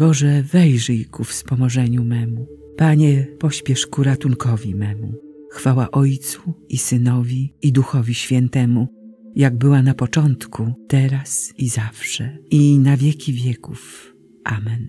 Boże, wejrzyj ku wspomożeniu memu. Panie, pośpiesz ku ratunkowi memu. Chwała Ojcu i Synowi i Duchowi Świętemu, jak była na początku, teraz i zawsze, i na wieki wieków. Amen.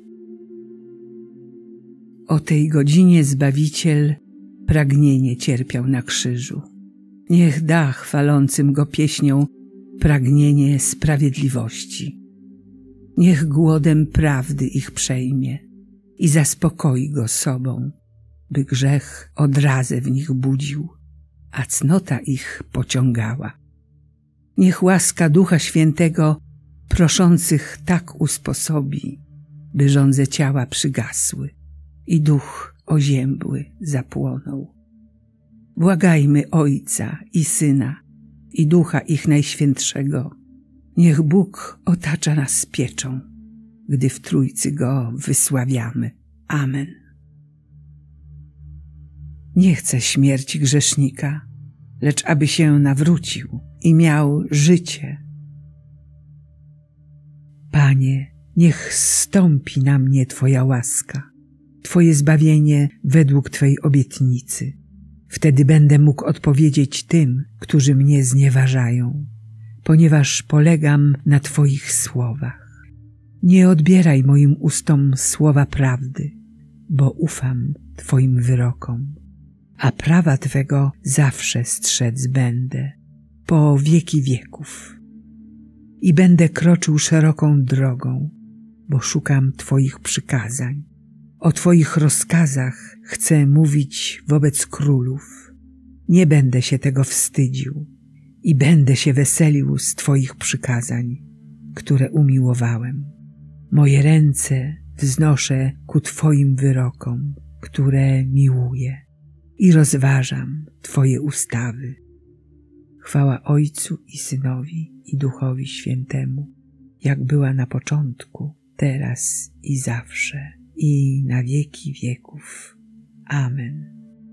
O tej godzinie Zbawiciel pragnienie cierpiał na krzyżu. Niech da chwalącym Go pieśnią pragnienie sprawiedliwości. Niech głodem prawdy ich przejmie i zaspokoi Go sobą, by grzech odrazę w nich budził, a cnota ich pociągała. Niech łaska Ducha Świętego proszących tak usposobi, by żądze ciała przygasły i duch oziębły zapłonął. Błagajmy Ojca i Syna i Ducha ich Najświętszego. Niech Bóg otacza nas pieczą, gdy w Trójcy Go wysławiamy. Amen. Nie chcę śmierci grzesznika, lecz aby się nawrócił i miał życie. Panie, niech zstąpi na mnie Twoja łaska, Twoje zbawienie według Twej obietnicy. Wtedy będę mógł odpowiedzieć tym, którzy mnie znieważają, ponieważ polegam na Twoich słowach. Nie odbieraj moim ustom słowa prawdy, bo ufam Twoim wyrokom, a prawa Twego zawsze strzec będę, po wieki wieków. I będę kroczył szeroką drogą, bo szukam Twoich przykazań. O Twoich rozkazach chcę mówić wobec królów. Nie będę się tego wstydził i będę się weselił z Twoich przykazań, które umiłowałem. Moje ręce wznoszę ku Twoim wyrokom, które miłuję, i rozważam Twoje ustawy. Chwała Ojcu i Synowi i Duchowi Świętemu, jak była na początku, teraz i zawsze, i na wieki wieków. Amen.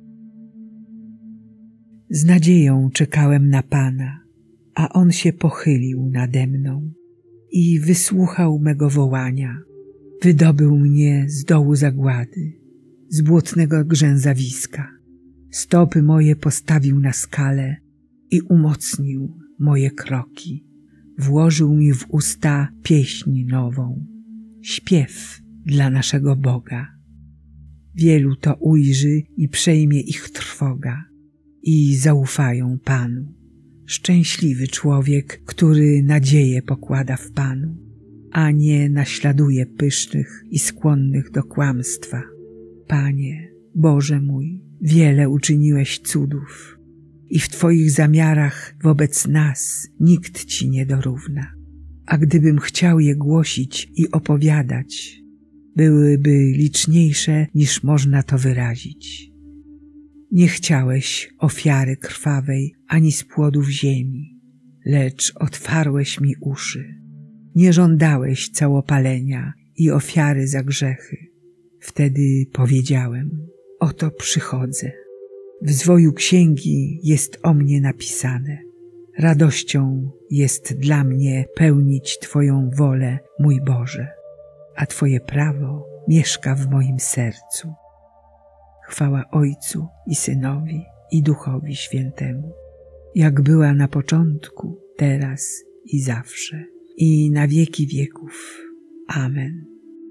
Z nadzieją czekałem na Pana, a On się pochylił nade mną i wysłuchał mego wołania. Wydobył mnie z dołu zagłady, z błotnego grzęzawiska. Stopy moje postawił na skale i umocnił moje kroki. Włożył mi w usta pieśń nową, śpiew dla naszego Boga. Wielu to ujrzy i przejmie ich trwoga i zaufają Panu. Szczęśliwy człowiek, który nadzieję pokłada w Panu, a nie naśladuje pysznych i skłonnych do kłamstwa. Panie, Boże mój, wiele uczyniłeś cudów i w Twoich zamiarach wobec nas nikt Ci nie dorówna. A gdybym chciał je głosić i opowiadać, byłyby liczniejsze niż można to wyrazić. Nie chciałeś ofiary krwawej ani z płodów ziemi, lecz otwarłeś mi uszy. Nie żądałeś całopalenia i ofiary za grzechy. Wtedy powiedziałem: oto przychodzę. W zwoju księgi jest o mnie napisane. Radością jest dla mnie pełnić Twoją wolę, mój Boże, a Twoje prawo mieszka w moim sercu. Chwała Ojcu i Synowi i Duchowi Świętemu, jak była na początku, teraz i zawsze, i na wieki wieków. Amen.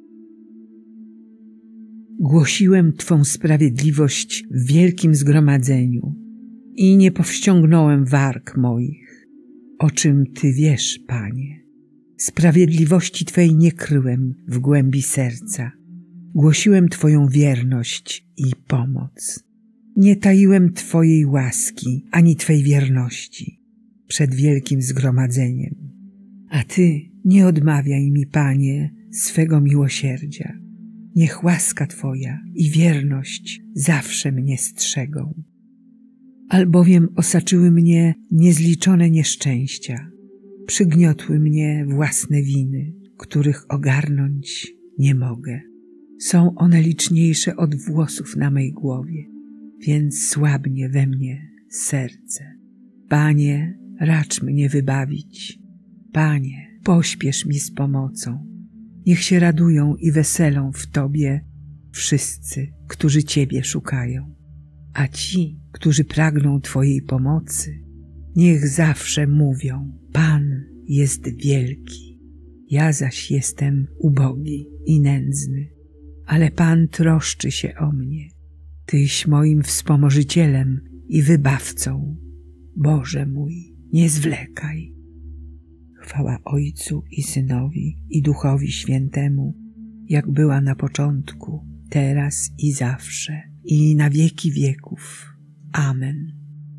Głosiłem Twą sprawiedliwość w wielkim zgromadzeniu i nie powściągnąłem warg moich, o czym Ty wiesz, Panie. Sprawiedliwości Twej nie kryłem w głębi serca. Głosiłem Twoją wierność i pomoc. Nie taiłem Twojej łaski ani Twej wierności przed wielkim zgromadzeniem. A Ty nie odmawiaj mi, Panie, swego miłosierdzia. Niech łaska Twoja i wierność zawsze mnie strzegą. Albowiem osaczyły mnie niezliczone nieszczęścia. Przygniotły mnie własne winy, których ogarnąć nie mogę. Są one liczniejsze od włosów na mej głowie, więc słabnie we mnie serce. Panie, racz mnie wybawić. Panie, pośpiesz mi z pomocą. Niech się radują i weselą w Tobie wszyscy, którzy Ciebie szukają. A ci, którzy pragną Twojej pomocy, niech zawsze mówią: Pan jest wielki, ja zaś jestem ubogi i nędzny, ale Pan troszczy się o mnie. Tyś moim wspomożycielem i wybawcą. Boże mój, nie zwlekaj. Chwała Ojcu i Synowi i Duchowi Świętemu, jak była na początku, teraz i zawsze, i na wieki wieków. Amen.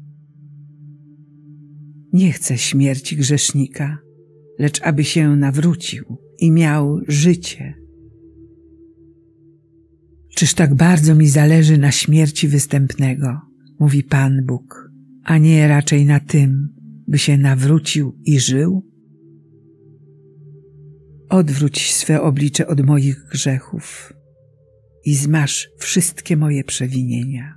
Nie chcę śmierci grzesznika, lecz aby się nawrócił i miał życie. Czyż tak bardzo mi zależy na śmierci występnego, mówi Pan Bóg, a nie raczej na tym, by się nawrócił i żył? Odwróć swe oblicze od moich grzechów i zmaż wszystkie moje przewinienia.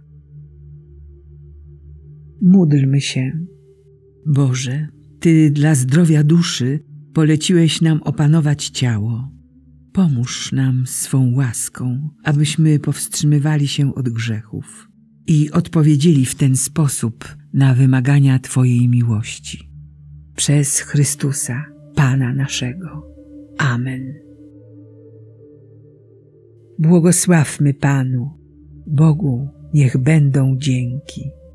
Módlmy się. Boże, Ty dla zdrowia duszy poleciłeś nam opanować ciało. Pomóż nam swą łaską, abyśmy powstrzymywali się od grzechów i odpowiedzieli w ten sposób na wymagania Twojej miłości. Przez Chrystusa, Pana naszego. Amen. Błogosławmy Panu, Bogu niech będą dzięki.